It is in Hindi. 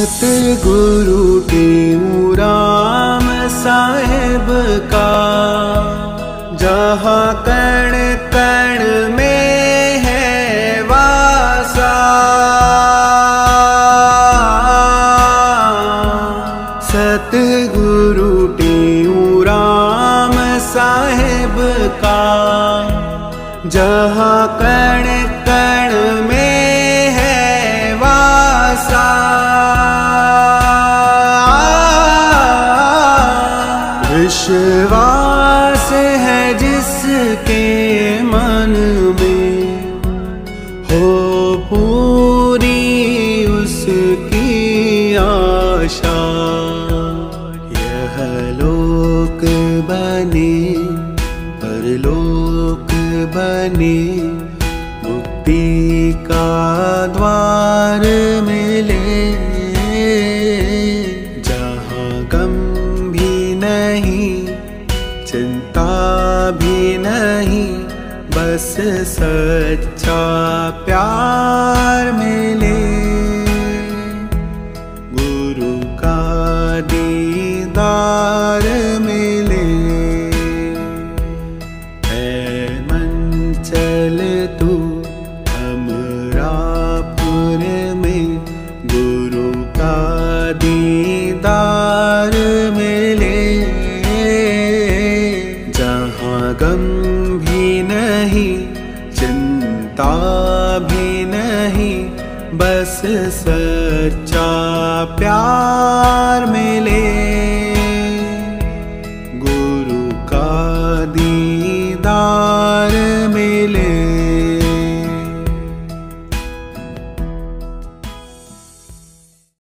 सतगुरु टेऊराम साहेब का जहाँ कण कण में है वासा। सतगुरु टेऊराम साहेब का जहाँ कण कण में है वासा। विश्वास है जिसके मन में हो पूरी उसकी आशा। यह लोक बने परलोक बने मुक्ति का द्वार मिले। जहाँ गम भी नहीं चिंता भी नहीं बस सच्चा प्यार मिले। गुरु का दीदार मिले। है मन चल तू अमरापुर में गुरु का दीदार मिले। जहाँ गम भी नहीं चिंता भी नहीं बस सच्चा प्यार मिले।